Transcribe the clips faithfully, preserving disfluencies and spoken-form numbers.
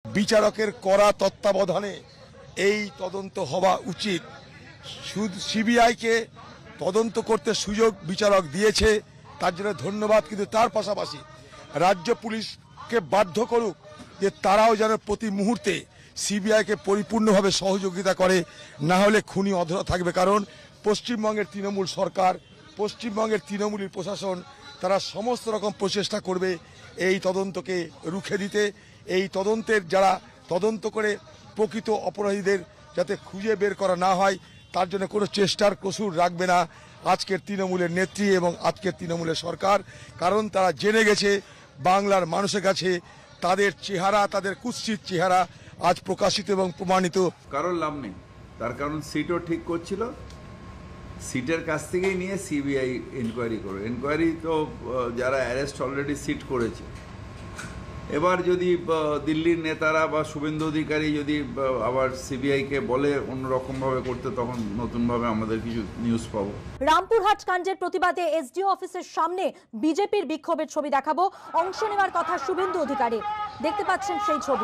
বিচারকের কড়া তত্ত্বাবধানে এই তদন্ত হওয়া উচিত। সিবিআইকে তদন্ত করতে সুযোগ বিচারক দিয়েছে, তার জন্য ধন্যবাদ। কিন্তু তার পাশাপাশি রাজ্য পুলিশকে বাধ্য করুক যে তারাও যেন প্রতি মুহূর্তে সিবিআইকে পরিপূর্ণভাবে সহযোগিতা করে, না হলে খুনি অধরা থাকবে। কারণ পশ্চিমবঙ্গের তৃণমূল সরকার, পশ্চিমবঙ্গের তৃণমূলী প্রশাসন, তারা সমস্ত রকম প্রচেষ্টা করবে এই তদন্তকে রুখে দিতে। এই তদন্তের যারা তদন্ত করে প্রকৃত অপরাধীদের যাতে খুঁজে বের করা না হয়, তার জন্য কোনো চেষ্টার কসুর রাখবে না আজকের তৃণমূলের নেত্রী এবং আজকের তৃণমূলের সরকার। কারণ তারা জেনে গেছে বাংলার মানুষের কাছে তাদের চেহারা, তাদের কুৎসিত চেহারা আজ প্রকাশিত এবং প্রমাণিত। কারোর লাভ নেই, তার কারণ সিটও ঠিক করছিল, সিটের কাছ থেকেই নিয়ে সিবিআই এনকোয়ারি করবে। এনকোয়ারি তো যারা অ্যারেস্ট অলরেডি সিট করেছে। এবার যদি দিল্লির নেতারা বা শুভেন্দু অধিকারী যদি আবার সিবিআইকে বলে অন্যরকমভাবে করতে, তখন নতুনভাবে আমাদের কিছু নিউজ পাবো। রামপুরহাট কাণ্ডের প্রতিবাদে এসডিও অফিসের সামনে বিজেপির বিক্ষোভের ছবি দেখাবো। অংশ নেওয়ার কথা শুভেন্দু অধিকারী, দেখতে পাচ্ছেন সেই ছবি।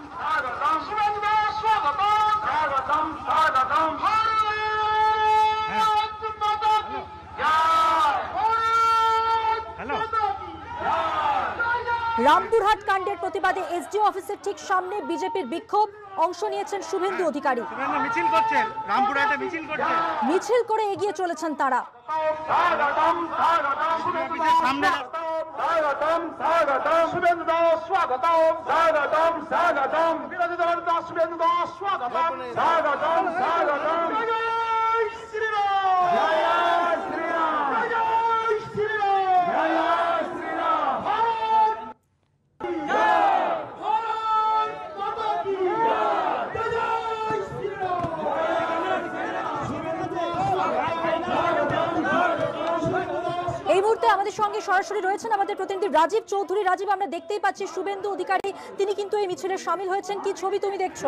রামপুরহাট কাণ্ডের প্রতিবাদে এসডিও অফিসের ঠিক সামনে বিজেপির বিক্ষোভ, অংশ নিয়েছেন শুভেন্দু অধিকারী। মিছিল করছেন, রামপুরহাটে মিছিল করছেন, মিছিল করে এগিয়ে চলেছেন তারা। সামনে এই মুহূর্তে আমাদের সঙ্গে সরাসরি রয়েছেন আমাদের প্রতিনিধি রাজীব চৌধুরী। রাজীব, আমরা দেখতেই পাচ্ছি শুভেন্দু অধিকারী তিনি কিন্তু এই মিছিলে সামিল হয়েছেন। কি ছবি তুমি দেখছো?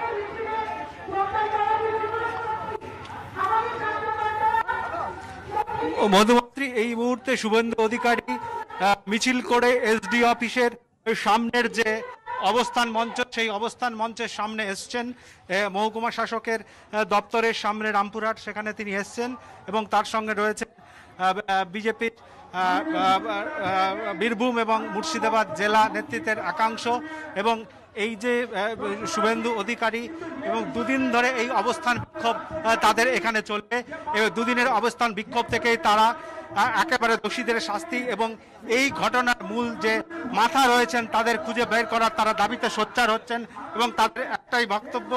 মধুমন্ত্রী, এই মুহূর্তে শুভেন্দু অধিকারী মিছিল করে এসডি অফিসের সামনের যে অবস্থান মঞ্চ, সেই অবস্থান মঞ্চের সামনে এসছেন। মহকুমা শাসকের দপ্তরের সামনে রামপুরহাট, সেখানে তিনি এসছেন এবং তার সঙ্গে রয়েছে বিজেপির বীরভূম এবং মুর্শিদাবাদ জেলা নেতৃত্বের একাংশ। এবং এই যে শুভেন্দু অধিকারী এবং দুদিন ধরে এই অবস্থান বিক্ষোভ তাদের এখানে চলবে। দুদিনের অবস্থান বিক্ষোভ থেকেই তারা একেবারে দোষীদের শাস্তি এবং এই ঘটনার মূল যে মাথা রয়েছেন তাদের খুঁজে বের করার তারা দাবিতে সোচ্চার হচ্ছেন। এবং তাদের একটাই বক্তব্য,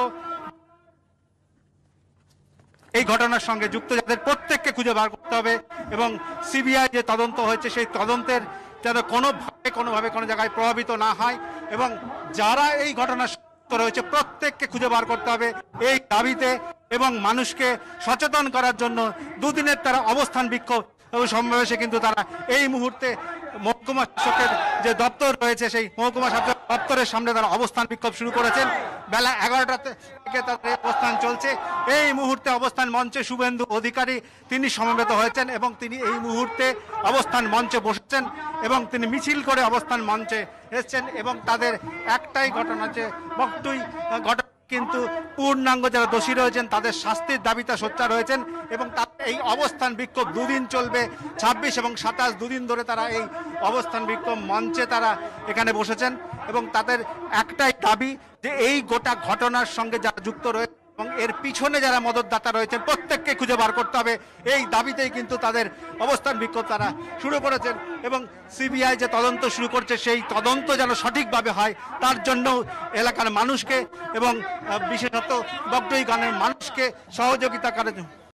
এই ঘটনার সঙ্গে যুক্ত যাদের প্রত্যেককে খুঁজে বার করতে হবে এবং সিবিআই যে তদন্ত হয়েছে সেই তদন্তের যেন কোনোভাবে কোনোভাবে কোনো জায়গায় প্রভাবিত না হয় এবং যারা এই ঘটনার যুক্ত রয়েছে প্রত্যেককে খুঁজে বার করতে হবে এই দাবিতে। এবং মানুষকে সচেতন করার জন্য দুদিনের তারা অবস্থান বিক্ষোভ এবং সমাবেশে কিন্তু তারা এই মুহূর্তে মহকুমা শাসকের যে দপ্তর রয়েছে সেই মহকুমা শাসক দপ্তরের সামনে তারা অবস্থান বিক্ষোভ শুরু করেছেন। বেলা এগারোটা থেকে তাদের অবস্থান চলছে। এই মুহূর্তে অবস্থান মঞ্চে শুভেন্দু অধিকারী তিনি সমবেত হয়েছেন এবং তিনি এই মুহূর্তে অবস্থান মঞ্চে বসেছেন এবং তিনি মিছিল করে অবস্থান মঞ্চে এসছেন। এবং তাদের একটাই ঘটনা, যে বক্তব্য ঘটনা কিন্তু পূর্ণাঙ্গ যারা দোষী রয়েছেন তাদের শাস্তির দাবিতে সোচ্চার রয়েছেন। এবং তাদের এই অবস্থান বিক্ষোভ দুদিন চলবে, ছাব্বিশ এবং সাতাশ দুদিন ধরে তারা এই অবস্থান বিক্ষোভ মঞ্চে তারা এখানে বসেছেন। এবং তাদের একটাই দাবি যে এই গোটা ঘটনার সঙ্গে যারা যুক্ত রয়েছে এবং এর পিছনে যারা মদতদাতা রয়েছেন প্রত্যেককে খুঁজে বার করতে হবে, এই দাবিতেই কিন্তু তাদের অবস্থান বিক্ষোভ তারা শুরু করেছেন। এবং সিবিআই যে তদন্ত শুরু করছে সেই তদন্ত যেন সঠিকভাবে হয় তার জন্য এলাকার মানুষকে এবং বিশেষত বগডই গানের মানুষকে সহযোগিতা করার